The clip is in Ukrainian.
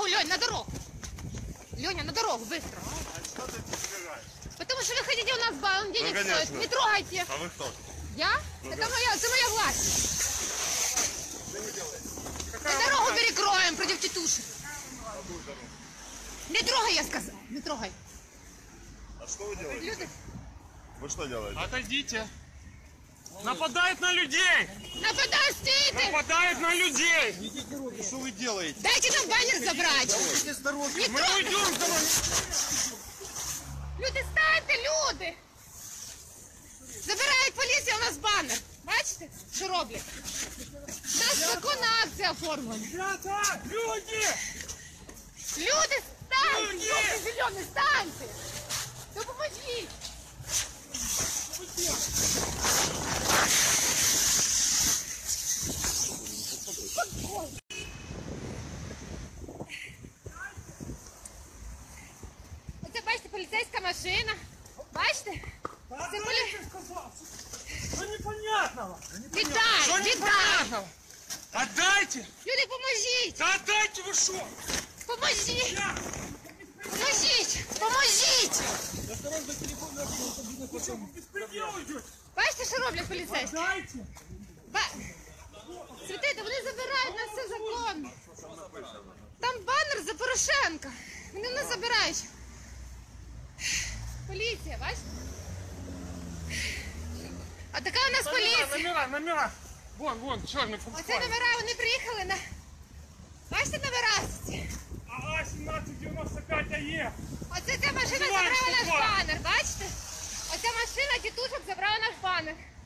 Лёнь, на дорогу. Лёня, на дорогу, быстро. А что ты собираешь? Потому что вы хотите у нас он денег Ну, стоит. Не трогайте. А вы кто? Я? Ну, это да. моя власть. Мы дорогу перекроем против тетушек. Не трогай, я сказал. Не трогай. А что вы делаете? Люди, Вы что делаете? Отойдите. Нападают на людей! нападай, стійте! Нападают на людей! Что вы делаете? Дайте нам баннер забрать. Не Мы трогай. уйдем за вами! Люди, станьте, люди! Забирає поліція у нас банер. Бачите, що роблять? У нас законна акція оформлена. Ребята! Люди! Люди, станьте! Люди! Люди зелені, станьте! Допоможіть! Оце, бачите, поліцейська машина. Бачите? Це полі... Что непонятного? Віддай! Что Віддай! непонятного? Отдайте! Люди, поможіть! Да отдайте вы что? Поможіть! Поможіть! Поможіть! Беспредел идет! Бачите, що роблять поліцейські? Отдайте! Святите, вони забирають нас, все законно. Там банер за Порошенка. Вони нас забирають. Поліція, бачите? А така у нас поліція. Номера! Вон, черный Оце номера, вони приїхали на... Бачите номера? Ага, 1795 АЕ! Оце ця машина забрала наш банер, бачите? Оця машина тітушок забрала наш банер.